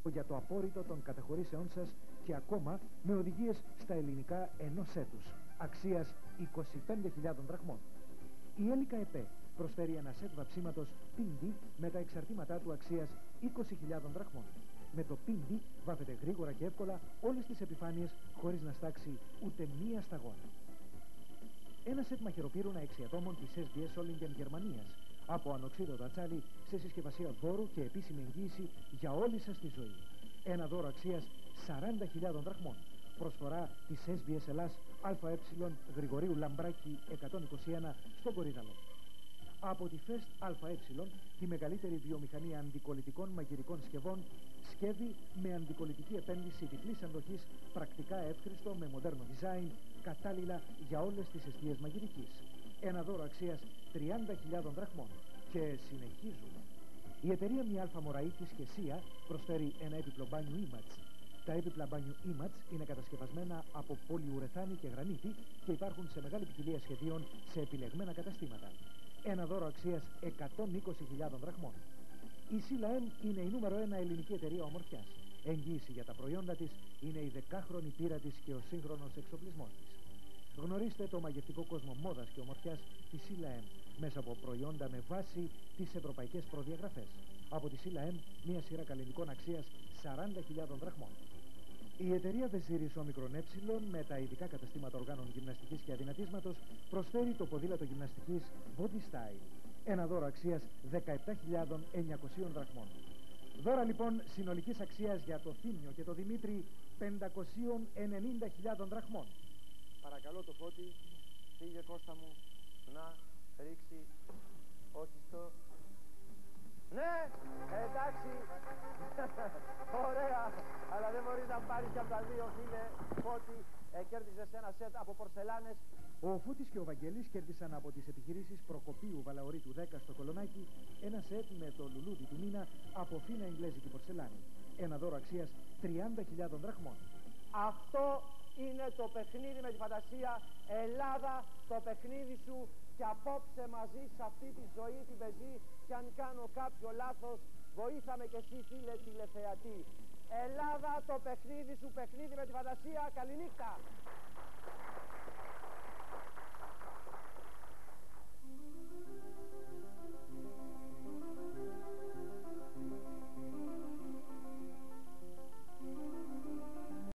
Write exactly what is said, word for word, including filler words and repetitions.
για το απόρριτο των καταχωρήσεών σας και ακόμα με οδηγίες στα ελληνικά ενός έτους, αξίας είκοσι πέντε χιλιάδες δραχμών. Η Έλικα ΕΠΕ προσφέρει ένα σετ βαψίματος Πίντι με τα εξαρτήματά του αξίας είκοσι χιλιάδες δραχμών. Με το Πίντι βάφεται γρήγορα και εύκολα όλες τις επιφάνειες χωρίς να στάξει ούτε μία σταγόνα. Ένα σετ μαχαιροπύρουνα έξι ατόμων της ες μπι ες Solingen Γερμανίας από ανοξίδωτα τσάλι σε συσκευασία δώρου και επίσημη εγγύηση για όλη σας τη ζωή. Ένα δώρο αξίας σαράντα χιλιάδες δραχμών. Προσφορά της ες μπι ες Ελλάς ΑΕ Γρηγορίου Λαμπράκη εκατόν είκοσι ένα στον Κορίδαλο. Από τη Φεστ ΑΕ, τη μεγαλύτερη βιομηχανία αντικολλητικών μαγειρικών σκευών, σκεύη με αντικολλητική επένδυση διπλής αντοχής, πρακτικά εύχριστο με μοντέρνο design, κατάλληλα για όλες τις εστίες μαγειρικής. Ένα δώρο αξίας τριάντα χιλιάδες δραχμών. Και συνεχίζουμε. Η εταιρεία Μια Αλφα Μωραΐτης και Σία προσφέρει ένα έπιπλο μπάνιου Image. Τα έπιπλα μπάνιου Image είναι κατασκευασμένα από πολυουρεθάνη και γρανίτη και υπάρχουν σε μεγάλη ποικιλία σχεδίων σε επιλεγμένα καταστήματα. Ένα δώρο αξίας εκατόν είκοσι χιλιάδες δραχμών. Η ΣΥΛΑΕΜ είναι η νούμερο ένα ελληνική εταιρεία ομορφιάς. Εγγύηση για τα προϊόντα της είναι η δεκάχρονη πείρα της και ο σύγχρονος εξοπλισμός της. Γνωρίστε το μαγευτικό κόσμο μόδας και ομορφιάς της ΣΥΛΑΕΜ μέσα από προϊόντα με βάση τις ευρωπαϊκές προδιαγραφές. Από τη ΣΥΛΑΕΜ μια σειρά καλλιτικών αξίας σαράντα χιλιάδες δραχμών. Η εταιρεία Βεζίρης Όμικρον Ε με τα ειδικά καταστήματα οργάνων γυμναστικής και αδυνατίσματος προσφέρει το ποδήλατο γυμναστικής Body Style. Ένα δώρο αξίας δεκαεπτά χιλιάδες εννιακόσιες δραχμών. Δώρα λοιπόν συνολικής αξίας για το Θήμιο και το Δημήτρη πεντακόσιες ενενήντα χιλιάδες δραχμών. Παρακαλώ το Φώτη, πήγε Κώστα μου, να ρίξει, όχι στο... Ναι, εντάξει, ωραία, αλλά δεν μπορείς να πάρεις και από τα δύο, φίλε Φώτη, ε, κέρδισες ένα σετ από πορσελάνες. Ο Φώτης και ο Βαγγέλης κέρδισαν από τις επιχειρήσεις Προκοπίου Βαλαωρίτου δέκα στο Κολονάκι ένα σετ με το λουλούδι του μήνα από φίνα εγγλέζικη πορσελάνη. Ένα δώρο αξίας τριάντα χιλιάδες δραχμών. Αυτό είναι το παιχνίδι με τη φαντασία. Ελλάδα, το παιχνίδι σου. Και απόψε μαζί σε αυτή τη ζωή την πεζή. Και αν κάνω κάποιο λάθος, βοήθαμε και εσύ, φίλε τηλεθεατή. Ελλάδα, το παιχνίδι σου, παιχνίδι με τη φαντασία. Καληνύχτα.